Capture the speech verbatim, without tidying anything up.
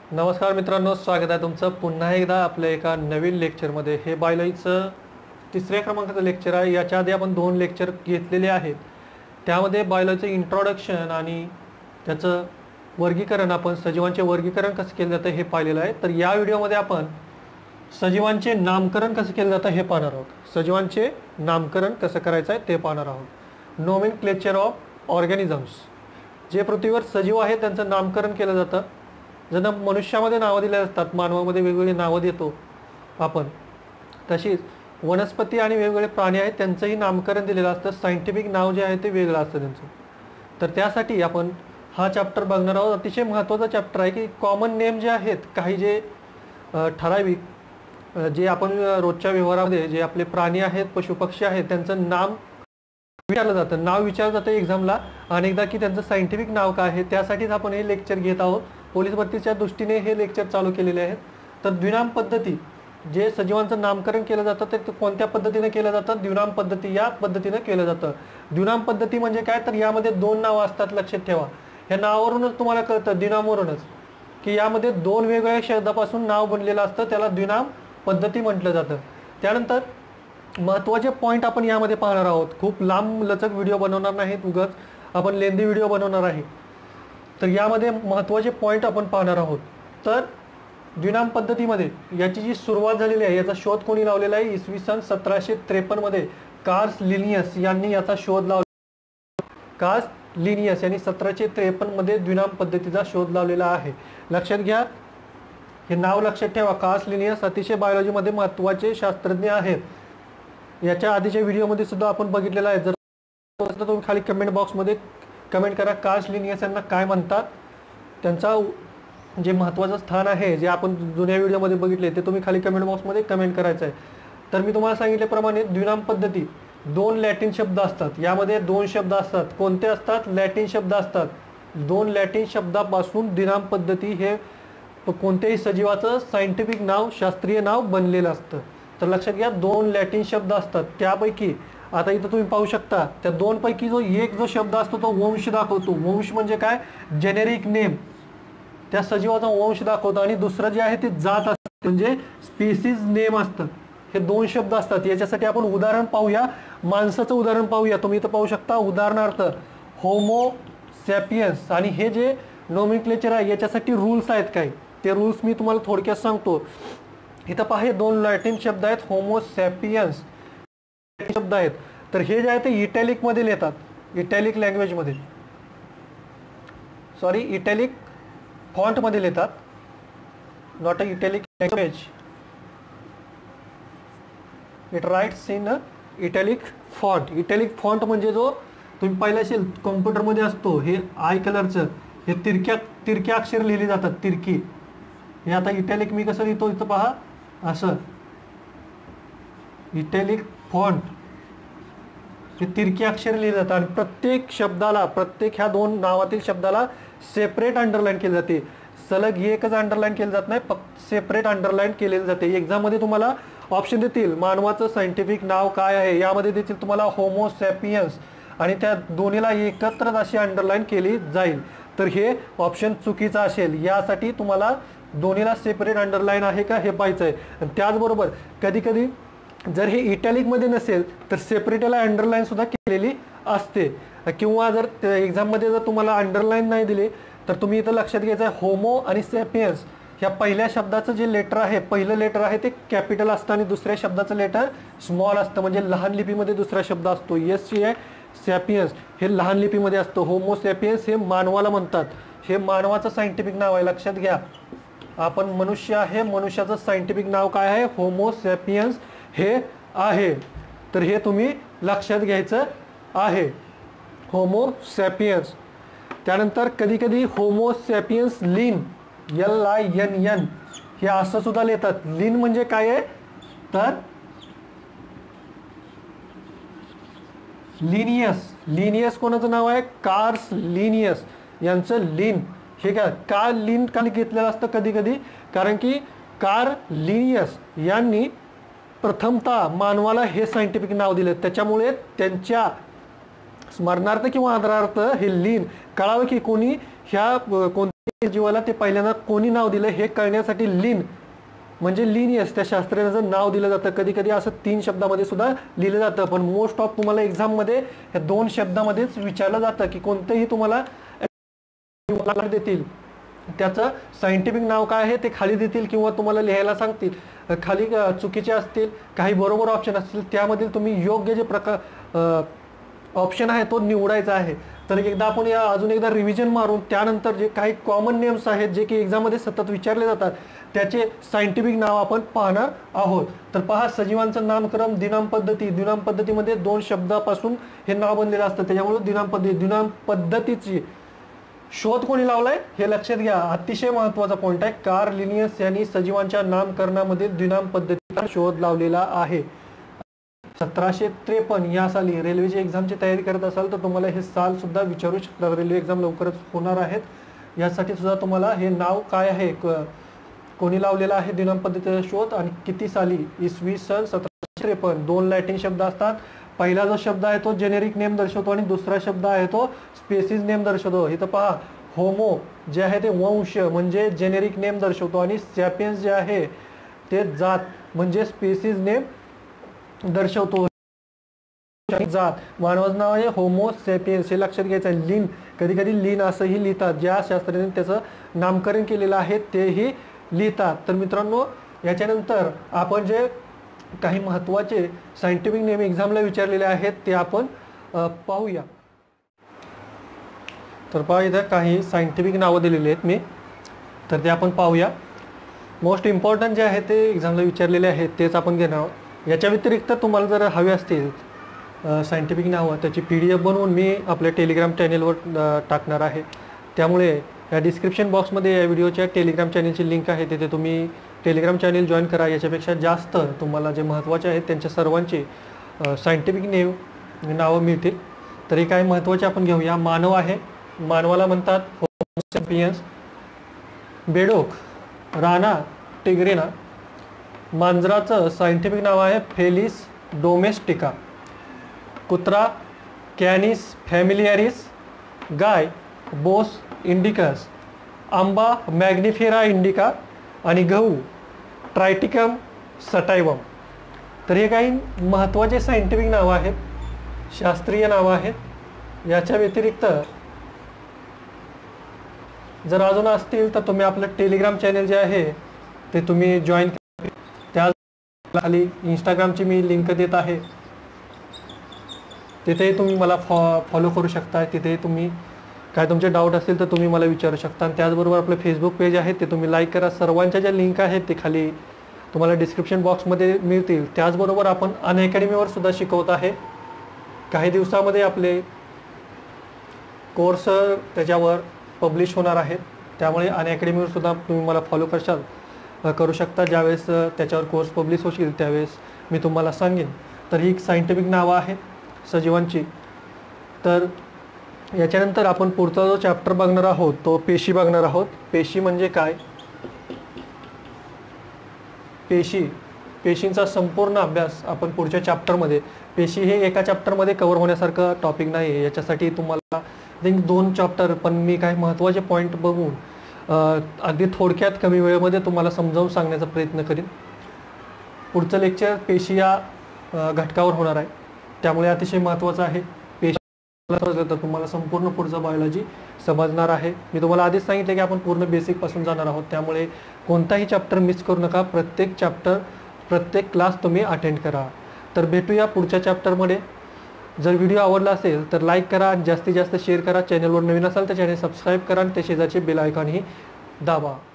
नमस्कार मित्रांनो, स्वागत आहे तुमचं पुन्हा एकदा आपल्या एका नवीन लेक्चरमध्ये। हे बायोलॉजीचं तिसऱ्या क्रमांकाचं लेक्चर आहे। याच्या आधी आपण दोन लेक्चर घेतलेले आहेत, त्यामध्ये बायोलॉजीचं इंट्रोडक्शन आणि त्याचं वर्गीकरण, आपण सजीवांचे वर्गीकरण कसं केलं जातं हे पाहिलेलं आहे। तर या व्हिडिओमध्ये आपण सजीवांचे नामकरण कसं केलं जातं हे पाहणार आहोत। सजीवांचे नामकरण कसं करायचं आहे ते पाहणार आहोत। नोमेनक्लेचर ऑफ ऑर्गॅनिझम्स, जे पृथ्वीवर सजीव आहेत त्यांचं नामकरण केलं जातं। जणं मनुष्यामध्ये नावं दिले असतात, मानवामध्ये वेगवेगळी नावं देतो आपण, तशीच वनस्पती आणि वेगवेगळे प्राणी आहेत त्यांचंही नामकरण दिलेलं असतं। सायंटिफिक नाव जे आहे ते वेगळं असतं त्यांचं। तर त्यासाठी आपण हा चॅप्टर बघणार आहोत। अतिशय महत्त्वाचा चॅप्टर आहे की कॉमन नेम जे आहेत, काही जे ठराविक जे आपण रोजच्या व्यवहारामध्ये जे आपले प्राणी आहेत, पशुपक्षी आहेत, त्यांचं नाम विचारलं जातं नाव विचारलं जातं एक्झामला अनेकदा की त्यांचं सायंटिफिक नाव काय आहे। त्यासाठीच आपण हे लेक्चर घेत आहोत। पोलीस भरतीच्या दृष्टीने हे लेक्चर चालू केलेले आहेत। तर द्विनाम पद्धती, जे सजीवांचं नामकरण केलं जातं ते कोणत्या पद्धतीने केलं जातं? द्विनाम पद्धती या पद्धतीने केलं जातं। द्विनाम पद्धती म्हणजे काय? तर यामध्ये दोन नावं असतात, लक्षात ठेवा। ह्या नावावरूनच तुम्हाला कळतं, द्विनामवरूनच, की यामध्ये दोन वेगवेगळ्या शब्दापासून नाव बनलेलं असतं, त्याला द्विनाम पद्धती म्हटलं जातं। त्यानंतर महत्त्वाचे पॉईंट आपण यामध्ये पाहणार आहोत। खूप लांब लचक व्हिडिओ बनवणार नाहीत, उगाच आपण लेंदी व्हिडिओ बनवणार आहे। तर यामध्ये महत्त्वाचे पॉईंट आपण पाहणार आहोत। तर द्विनाम पद्धतीमध्ये याची जी सुरुवात झालेली आहे, याचा शोध कोणी लावलेला आहे? इसवी सन सतराशे त्रेपन्न मध्ये कार्ल लिनियस यांनी याचा शोध लावला। कार्ल लिनियस यांनी सतराशे त्रेपन्न मध्ये द्विनाम पद्धतीचा शोध लावलेला आहे। लक्षात घ्या, हे नाव लक्षात ठेवा। कार्ल लिनियस अतिशय बायोलॉजीमध्ये महत्त्वाचे शास्त्रज्ञ आहेत। याच्या आधीच्या व्हिडिओमध्ये सुद्धा आपण बघितलेला आहे। जर तुम्ही खाली कमेंट बॉक्समध्ये कमेंट करा कार्ल लिनियस यांना काय म्हणतात, त्यांचा जे महत्त्वाचं स्थान आहे जे आपण जुन्या व्हिडिओमध्ये बघितले ते तुम्ही खाली कमेंट बॉक्समध्ये कमेंट करायचं आहे। तर मी तुम्हाला सांगितल्याप्रमाणे द्विनाम पद्धती दोन लॅटिन शब्द असतात, यामध्ये दोन शब्द असतात। कोणते असतात? लॅटिन शब्द असतात। दोन लॅटिन शब्दापासून द्विनाम पद्धती हे कोणत्याही सजीवाचं सायंटिफिक नाव, शास्त्रीय नाव बनलेलं असतं। तर लक्षात घ्या, दोन लॅटिन शब्द असतात। त्यापैकी आता इथं तुम्ही पाहू शकता, त्या दोन पैकी जो एक जो शब्द असतो तो वंश दाखवतो। वंश म्हणजे काय? जेनेरिक नेम, त्या सजीवाचा वंश दाखवतो। आणि दुसरं जे आहे ते जात असते, म्हणजे स्पीसीज नेम असतं। हे दोन शब्द असतात। याच्यासाठी आपण उदाहरण पाहूया, माणसाचं उदाहरण पाहूया। तुम्ही इथं पाहू शकता, उदाहरणार्थ होमो सॅपियन्स। आणि हे जे नोमेनक्लेचर आहे याच्यासाठी रूल्स आहेत काही, ते रूल्स मी तुम्हाला थोडक्यात सांगतो। इथं पहा, हे दोन लॅटिन शब्द आहेत, होमो सॅपियन्स शब्द आहेत। तर हे जे आहे ते इटॅलिक मध्ये लिहितात, इटॅलिक लँग्वेज मध्ये, सॉरी इटॅलिक फॉन्ट मध्ये लिहितात, not a italic language, it writes in italic font. Italic font म्हणजे जो तुम्ही पाहिलं असेल कॉम्प्युटरमध्ये असतो, हे आय कलरचं, हे तिरक्या तिरक्या अक्षर लिहिली जातात, तिरकी। हे आता इटॅलिक मी कसं लिहितो इथं पहा, असं इटॅलिक फॉन्ट, हे तिरकी अक्षर लिहिले जातात। आणि प्रत्येक शब्दाला, प्रत्येक ह्या दोन नावातील शब्दाला सेपरेट अंडरलाईन केले जाते। सलग एकच अंडरलाईन केलं जात नाही, फक्त सेपरेट अंडरलाईन केलेले जाते। एक्झाममध्ये तुम्हाला ऑप्शन देतील, मानवाचं सायंटिफिक नाव काय आहे, यामध्ये देतील तुम्हाला होमो सॅपियन्स, आणि त्या दोन्हीला एकत्रच अशी अंडरलाईन केली जाईल। तर हे ऑप्शन चुकीचं असेल, यासाठी तुम्हाला दोन्हीला सेपरेट अंडरलाईन आहे का हे पाहायचं आहे। त्याचबरोबर कधी कधी जर हे इटॅलिकमध्ये नसेल तर सेपरेटला अंडरलाईन सुद्धा केलेली असते। किंवा जर एक्झाममध्ये जर तुम्हाला अंडरलाईन नाही दिली तर तुम्ही इथं लक्षात घ्यायचं आहे, होमो आणि सॅपियन्स ह्या पहिल्या शब्दाचं जे लेटर आहे, पहिलं लेटर आहे ते कॅपिटल असतं आणि दुसऱ्या शब्दाचं लेटर स्मॉल असतं, म्हणजे लहान लिपीमध्ये दुसरा शब्द असतो। एस सी आहे सॅपियन्स, हे लहान लिपीमध्ये असतं। होमो सॅपियन्स हे मानवाला म्हणतात, हे मानवाचं सायंटिफिक नाव आहे। लक्षात घ्या, आपण मनुष्य आहे, मनुष्याचं सायंटिफिक नाव काय आहे? होमो सॅपियन्स हे आहे। तर हे तुम्ही लक्षात घ्यायचं आहे, होमो सॅपियन्स। त्यानंतर कधी कधी homo sapiens Linn, L I N N, हे असं सुद्धा लिहितात। लिन म्हणजे काय आहे? तर लिनियस, लिनियस कोणाचं नाव आहे? कार्ल लिनियस यांचं लिन। हे काय का लिन का घेतलेलं असतं कधी कधी? कारण की कार्ल लिनियस यांनी प्रथमतः मानवाला हे सायंटिफिक नाव दिले, त्याच्यामुळे त्यांच्या स्मरणार्थ किंवा आदरार्थ हे लिन कळावं की कोणी ह्या कोणत्या जीवाला ते पहिल्यांदा कोणी नाव दिलं हे कळण्यासाठी लिन म्हणजे लिनियस त्या शास्त्रज्ञाचं नाव दिलं जातं. कधी कधी असं तीन शब्दामध्ये सुद्धा लिहिलं जातं, पण मोस्ट ऑफ तुम्हाला एक्झाममध्ये या दोन शब्दामध्येच विचारलं जातं की कोणतंही तुम्हाला देतील त्याचं सायंटिफिक नाव काय आहे ते खाली देतील किंवा तुम्हाला लिहायला सांगतील. खाली चुकीचे असतील, काही बरोबर ऑप्शन असतील, त्यामधील तुम्ही योग्य जे प्रकार ऑप्शन आहे तो निवडायचा आहे. तर एकदा आपण या अजून एकदा रिव्हिजन मारून त्यानंतर जे काही कॉमन नेम्स आहेत जे की एक्झाममध्ये सतत विचारले जातात त्याचे सायंटिफिक नाव आपण पाहणार आहोत. तर पहा, सजीवांचं नामकरण दिनाम पद्धती. दिनाम पद्धतीमध्ये दोन शब्दापासून हे नाव बनलेलं असतं, त्याच्यामुळे दिनाम पद्धती. दिनाम पद्धतीची शोध कोणी लावलाय हे लक्षात घ्या, अतिशय महत्त्वाचा पॉइंट आहे. कार्ल लिनियस यांनी सजीवांच्या नामकरणामध्ये दिनाम पद्धतीचा शोध लावलेला आहे. सतराशे त्रेपन्न या साली रेल्वेची एक्झामची तयारी करत असाल तर तुम्हाला हे साल सुद्धा विचारू शकतात. रेल्वे एक्झाम लवकरच होणार आहेत, यासाठी सुद्धा तुम्हाला हे नाव काय आहे, कोणी लावलेला आहे दिनाम पद्धतीचा शोध आणि किती साली, इसवी सन सतराशे त्रेपन्न. दोन लॅटिन शब्द असतात. पहिला जो शब्द आहे तो जेनेरिक नेम दर्शवतो आणि दुसरा शब्द आहे तो स्पेसिस नेम दर्शवतो. इथं पहा, होमो जे आहे ते वंश म्हणजे जेनेरिक नेम दर्शवतो आणि सॅपियन्स जे आहे ते जात म्हणजे स्पेसिस नेम दर्शवतो. जात मानवाचं नाव आहे होमो सॅपियन्स हे लक्षात घ्यायचं आहे. लिन कधी कधी लिन असंही लिहितात, ज्या शास्त्रज्ञाने त्याचं नामकरण केलेलं आहे तेही लिहितात. तर मित्रांनो, याच्यानंतर आपण जे काही महत्त्वाचे सायंटिफिक नेम एक्झामला विचारलेले आहेत ते आपण पाहूया. तर पहा, इथं काही सायंटिफिक नावं दिलेली आहेत मी, तर ते आपण पाहूया. मोस्ट इम्पॉर्टंट जे आहे ते एक्झामला विचारलेले आहेत तेच आपण घेणार आहोत. याच्या व्यतिरिक्त तुम्हाला जर हवे असतील सायंटिफिक नावं त्याची पी डी एफ बनवून मी आपल्या टेलिग्राम चॅनेलवर टाकणार आहे. त्यामुळे या डिस्क्रिप्शन बॉक्समध्ये या व्हिडिओच्या टेलिग्राम चॅनेलची लिंक आहे, तिथे तुम्ही टेलिग्राम चॅनेल जॉईन करा. याच्यापेक्षा जास्त तुम्हाला जे महत्त्वाचे आहेत त्यांच्या सर्वांचे सायंटिफिक नेम नावं मिळतील. तरी काय महत्त्वाचे आपण घेऊया. मानव आहे, मानवाला म्हणतात होमो सॅपियन्स. बेडोक, राणा टिग्रिना. मांजराचं सायंटिफिक नाव आहे फेलिस डोमेस्टिका. कुत्रा कॅनिस फॅमिलियारिस. गाय बोस इंडिकस. आंबा मॅग्निफेरा इंडिका आणि गहू ट्रायटिकम सटायवम. तर हे काही महत्त्वाचे सायंटिफिक नावं आहेत, शास्त्रीय नावं आहेत. याच्या व्यतिरिक्त जर अजून असतील तर तुम्ही आपलं टेलिग्राम चॅनेल जे आहे ते तुम्ही जॉईन करा. त्या खाली इंस्टाग्रामची मी लिंक देत आहे, तिथे तुम्ही मला फॉ फॉलो करू शकता. तिथे तुम्ही काय तुमचे डाऊट असतील तर तुम्ही मला विचारू शकता. आणि त्याचबरोबर आपलं फेसबुक पेज आहे ते तुम्ही लाईक करा. सर्वांच्या ज्या लिंक आहेत ते खाली तुम्हाला डिस्क्रिप्शन बॉक्समध्ये मिळतील. त्याचबरोबर आपण अनअकॅडमीवर सुद्धा शिकवत आहे. काही दिवसामध्ये आपले कोर्स त्याच्यावर पब्लिश होणार आहेत, त्यामुळे अनअकॅडमीवर सुद्धा तुम्ही मला फॉलो करशाल करू शकता. ज्यावेळेस त्याच्यावर कोर्स पब्लिश होईल त्यावेळेस मी तुम्हाला सांगेन. तर ही सायंटिफिक नावं आहेत सजीवांची. तर याच्यानंतर आपण पुढचा जो चॅप्टर बघणार आहोत तो पेशी बघणार आहोत. पेशी म्हणजे काय, पेशी पेशींचा संपूर्ण अभ्यास आपण पुढच्या चॅप्टरमध्ये. पेशी हे एका चॅप्टरमध्ये कव्हर होण्यासारखं टॉपिक नाही आहे, याच्यासाठी तुम्हाला थिंक दोन चॅप्टर, पण मी काही महत्त्वाचे पॉईंट बघून अगदी थोडक्यात कमी वेळेमध्ये तुम्हाला समजावून सांगण्याचा प्रयत्न करीन. पुढचं लेक्चर पेशी या घटकावर होणार आहे, त्यामुळे अतिशय महत्त्वाचं आहे. पेशी तर तुम्हाला संपूर्ण पुढचं बायोलॉजी समजणार आहे. मी तुम्हाला आधीच सांगितलं की आपण पूर्ण बेसिकपासून जाणार आहोत, त्यामुळे कोणताही चॅप्टर मिस करू नका. प्रत्येक चॅप्टर प्रत्येक क्लास तुम्ही अटेंड करा. तर भेटूया पुढच्या चॅप्टरमध्ये. जर व्हिडिओ आवडला असेल तर लाईक करा, जास्तीत जास्त शेअर करा. चॅनलवर नवीन असाल तर चॅनल सबस्क्राईब करा आणि त्या शेजारचे बेल आयकॉनही दाबा.